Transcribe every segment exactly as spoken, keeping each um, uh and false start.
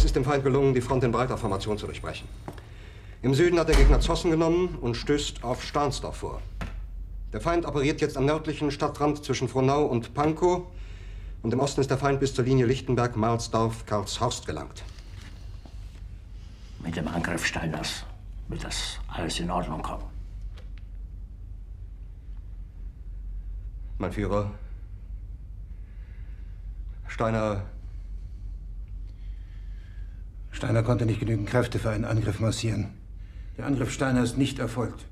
Es ist dem Feind gelungen, die Front in breiter Formation zu durchbrechen. Im Süden hat der Gegner Zossen genommen und stößt auf Stahnsdorf vor. Der Feind operiert jetzt am nördlichen Stadtrand zwischen Frohnau und Pankow. Und im Osten ist der Feind bis zur Linie Lichtenberg-Marsdorf-Karlshorst gelangt. Mit dem Angriff Steiners wird das alles in Ordnung kommen. Mein Führer, Steiner... Steiner konnte nicht genügend Kräfte für einen Angriff massieren. Der Angriff Steiner ist nicht erfolgt.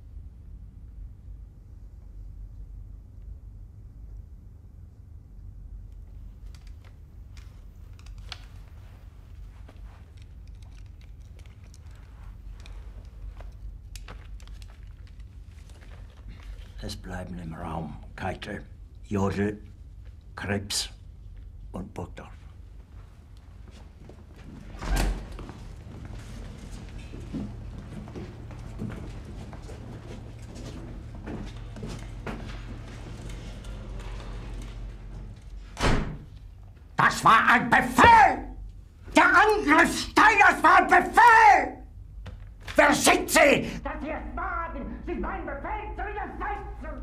Es bleiben im Raum Keitel, Jodl, Krebs und Burgdorf. Das war ein Befehl! Der Angriff Steiners war ein Befehl! Wer schickt Sie, dass Sie es wagen, sich meinen Befehl zu widersetzen?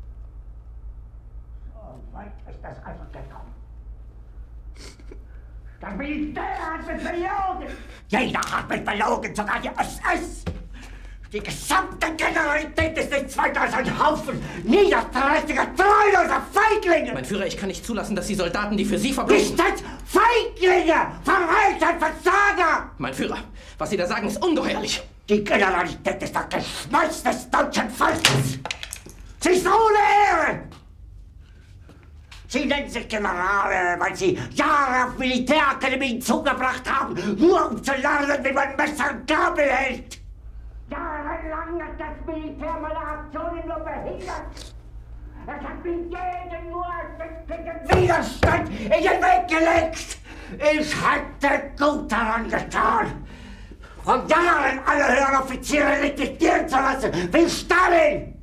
So weit ist das also gekommen. Das Militär hat mich belogen! Jeder hat mich belogen, sogar die S S! Die gesamte Generalität ist nichts weiter als ein Haufen niederträchtiger, treuloser Feiglinge! Mein Führer, ich kann nicht zulassen, dass die Soldaten, die für Sie verbringen... Nicht als Feiglinge! Verreiter, Versager! Mein Führer, was Sie da sagen, ist ungeheuerlich! Die Generalität ist das Geschmeiß des deutschen Volkes! Sie ist ohne Ehre! Sie nennen sich Generale, weil Sie Jahre auf Militärakademien zugebracht haben, nur um zu lernen, wie man Messer und Gabel hält! Jahrelang hat das Militär meine Aktionen nur behindert. Es hat mir jeden nur ersichtlichen Widerstand in den Weg gelegt. Ich hätte gut daran getan, von Jahren alle höheren Offiziere liquidieren zu lassen, wie Stalin.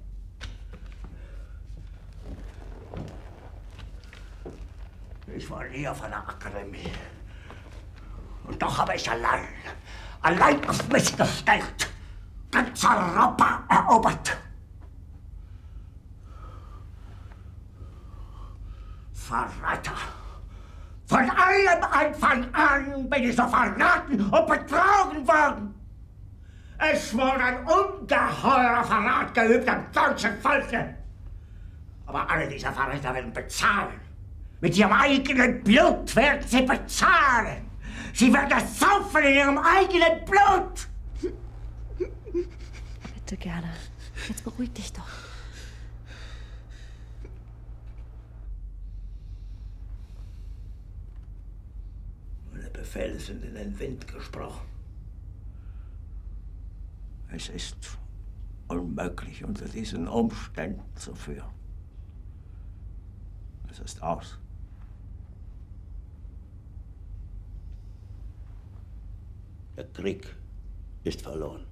Ich war nie auf einer Akademie. Und doch habe ich allein, allein auf mich gestellt, ganz Europa erobert. Verräter! Von allem Anfang an bin ich so verraten und betrogen worden. Es wurde ein ungeheurer Verrat geübt am deutschen Volke. Aber alle diese Verräter werden bezahlen. Mit ihrem eigenen Blut werden sie bezahlen. Sie werden es saufen in ihrem eigenen Blut. Bitte gerne. Jetzt beruhig dich doch. Meine Befehle sind in den Wind gesprochen. Es ist unmöglich, unter diesen Umständen zu führen. Es ist aus. Der Krieg ist verloren.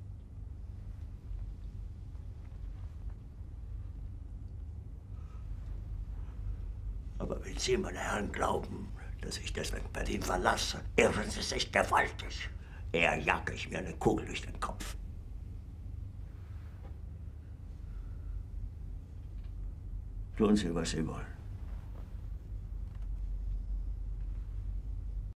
Aber wenn Sie, meine Herren, glauben, dass ich deswegen Berlin verlasse, irren Sie sich gewaltig. Eher jage ich mir eine Kugel durch den Kopf. Tun Sie, was Sie wollen.